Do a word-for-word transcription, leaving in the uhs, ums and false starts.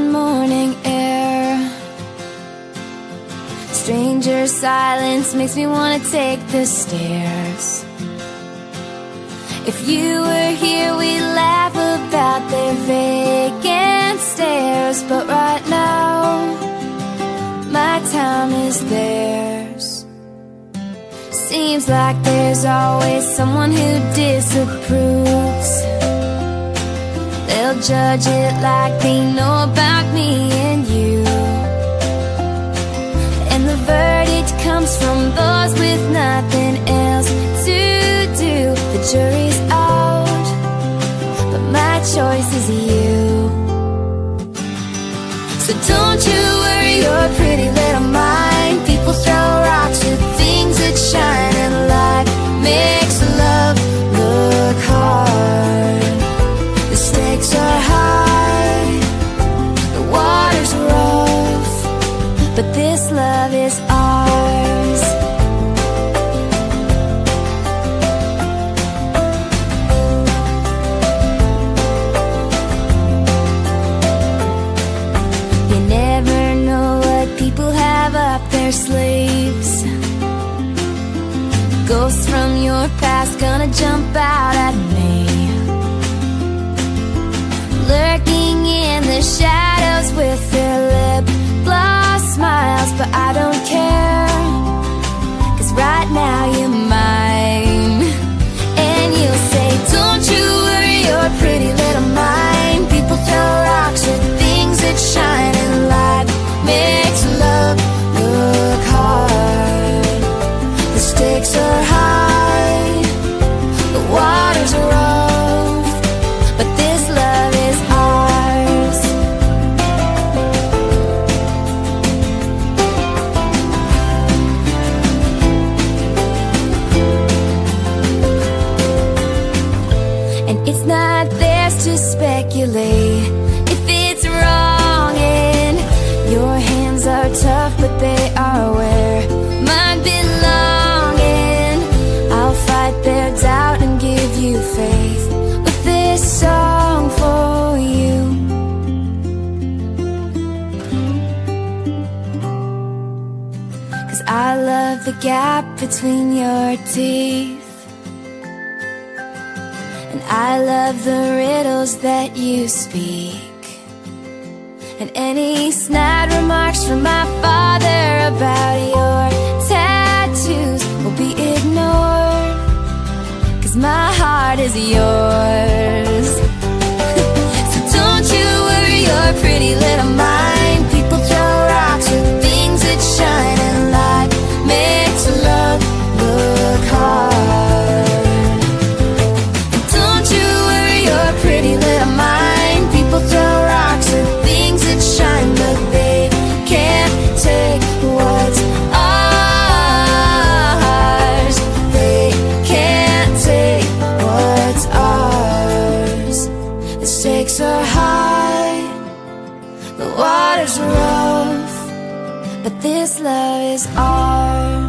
and morning air. Stranger silence makes me wanna take the stairs. If you were here, we'd laugh about their vacant stares. But right now, my time is theirs. Seems like there's always someone who disapproves. They'll judge it like they know about me and you. And the verdict comes from those with nothing else to do. The jury's out, but my choice is you. So don't you worry your pretty little mind. People throw rocks with things that shine, and life makes love look hard. The stakes are high, the water's rough, but this love is ours. You never know what people have up their sleeves. Ghosts from your past gonna jump out at me, lurking in the shadows with their lip gloss smiles. But I don't care, 'cause right now you're mine. And you'll say, don't you worry your pretty little mind. People throw rocks with things that shine, and life makes love look hard. The stakes are high, the water's rough, but this love is ours. And it's not theirs to speculate if it's wrong, and your hands are tough, but they are where mine belong. And I'll fight their doubt and give you faith with this song for you. 'Cause I love the gap between your teeth, and I love the riddles that you speak, and any snide remarks from my father about your tattoos will be ignored, 'cause my heart is yours. So don't you worry your pretty little mind. People throw rocks with things that shine, and life makes love look hard. Don't you worry your pretty little mind. People throw rocks with things that shine, but they can't take what's ours. They can't take what's ours. The stakes are high, the water's rough, but this love is ours.